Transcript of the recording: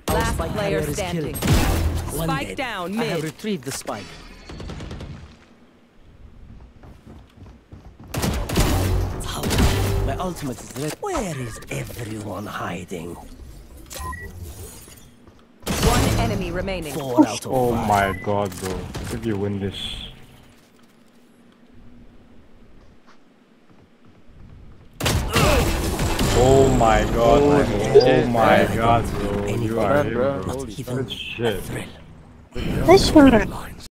Last player standing. Spike down I have mid. retrieved the spike. My ultimate is ready. Where is everyone hiding? One enemy remaining. 4 out of 5. Oh my god, bro. If you win this. Oh my god, Oh, man. shit, Oh my man. god, bro. You are Bad, him, bro. bro. Holy Good shit. Thrill. Nice shot.